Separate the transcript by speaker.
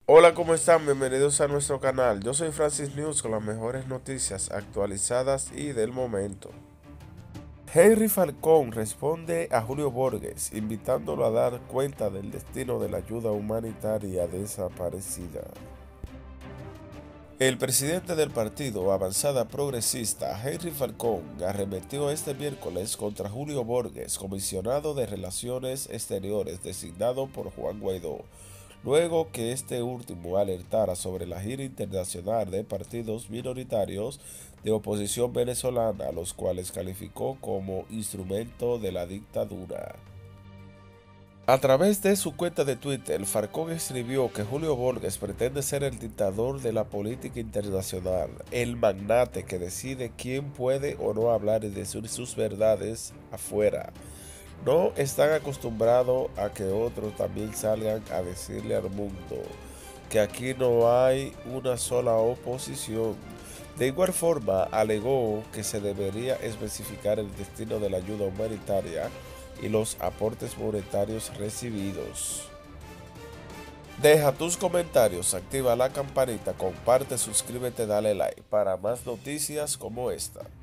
Speaker 1: Hola, ¿cómo están? Bienvenidos a nuestro canal. Yo soy Francis News con las mejores noticias actualizadas y del momento. Henry Falcón responde a Julio Borges, invitándolo a dar cuenta del destino de la ayuda humanitaria desaparecida. El presidente del partido Avanzada Progresista, Henry Falcón, arremetió este miércoles contra Julio Borges, comisionado de Relaciones Exteriores designado por Juan Guaidó, luego que este último alertara sobre la gira internacional de partidos minoritarios de oposición venezolana, los cuales calificó como instrumento de la dictadura. A través de su cuenta de Twitter, Falcón escribió que Julio Borges pretende ser el dictador de la política internacional, el magnate que decide quién puede o no hablar y decir sus verdades afuera. No están acostumbrados a que otros también salgan a decirle al mundo que aquí no hay una sola oposición. De igual forma, alegó que se debería especificar el destino de la ayuda humanitaria y los aportes monetarios recibidos. Deja tus comentarios, activa la campanita, comparte, suscríbete, dale like para más noticias como esta.